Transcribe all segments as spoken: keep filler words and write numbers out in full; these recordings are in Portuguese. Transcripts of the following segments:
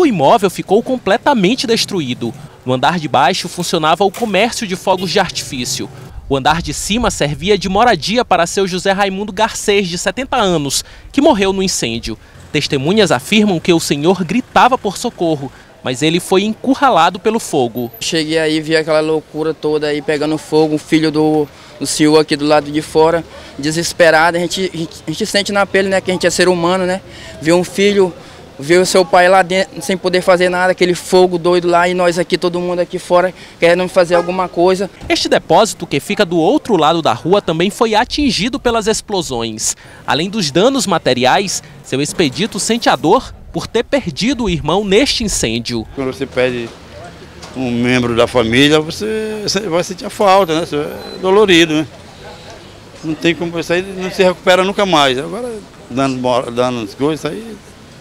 O imóvel ficou completamente destruído. No andar de baixo funcionava o comércio de fogos de artifício. O andar de cima servia de moradia para seu José Raimundo Garcês, de setenta anos, que morreu no incêndio. Testemunhas afirmam que o senhor gritava por socorro, mas ele foi encurralado pelo fogo. Cheguei aí, vi aquela loucura toda aí pegando fogo, o filho do, do senhor aqui do lado de fora, desesperado. A gente, a gente, a gente sente na pele, né, que a gente é ser humano, né? Ver um filho, ver o seu pai lá dentro sem poder fazer nada, aquele fogo doido lá, e nós aqui, todo mundo aqui fora, querendo fazer alguma coisa. Este depósito, que fica do outro lado da rua, também foi atingido pelas explosões. Além dos danos materiais, seu expedito sente a dor por ter perdido o irmão neste incêndio. Quando você perde um membro da família, você, você vai sentir a falta, né? Você é dolorido, né? Não tem como, isso aí não se recupera nunca mais. Agora, dando, dando as coisas, aí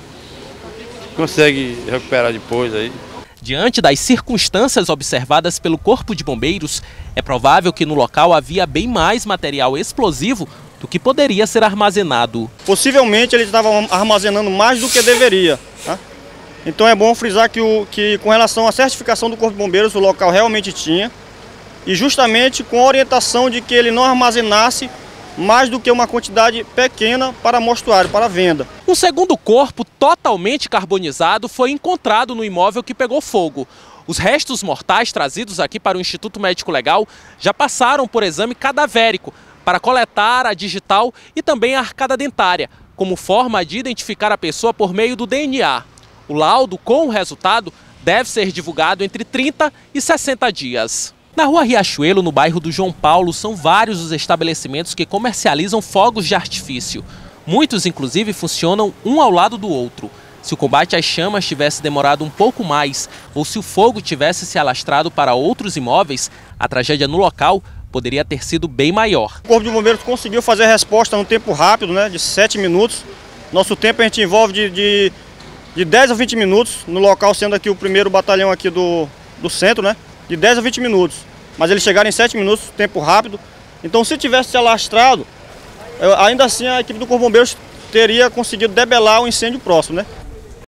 consegue recuperar depois aí. Diante das circunstâncias observadas pelo Corpo de Bombeiros, é provável que no local havia bem mais material explosivo do que poderia ser armazenado. Possivelmente ele estava armazenando mais do que deveria. Tá? Então é bom frisar que, o, que com relação à certificação do Corpo de Bombeiros, o local realmente tinha, e justamente com a orientação de que ele não armazenasse mais do que uma quantidade pequena para mostruário, para venda. Um segundo corpo totalmente carbonizado foi encontrado no imóvel que pegou fogo. Os restos mortais trazidos aqui para o Instituto Médico Legal já passaram por exame cadavérico para coletar a digital e também a arcada dentária, como forma de identificar a pessoa por meio do D N A. O laudo com o resultado deve ser divulgado entre trinta e sessenta dias. Na rua Riachuelo, no bairro do João Paulo, são vários os estabelecimentos que comercializam fogos de artifício. Muitos, inclusive, funcionam um ao lado do outro. Se o combate às chamas tivesse demorado um pouco mais ou se o fogo tivesse se alastrado para outros imóveis, a tragédia no local poderia ter sido bem maior. O Corpo de Bombeiros conseguiu fazer a resposta num tempo rápido, né, de sete minutos. Nosso tempo a gente envolve de, de, de dez a vinte minutos, no local sendo aqui o primeiro batalhão aqui do, do centro, né, de dez a vinte minutos. Mas eles chegaram em sete minutos, tempo rápido. Então se tivesse se alastrado, ainda assim a equipe do Corpo de Bombeiros teria conseguido debelar o incêndio próximo, né?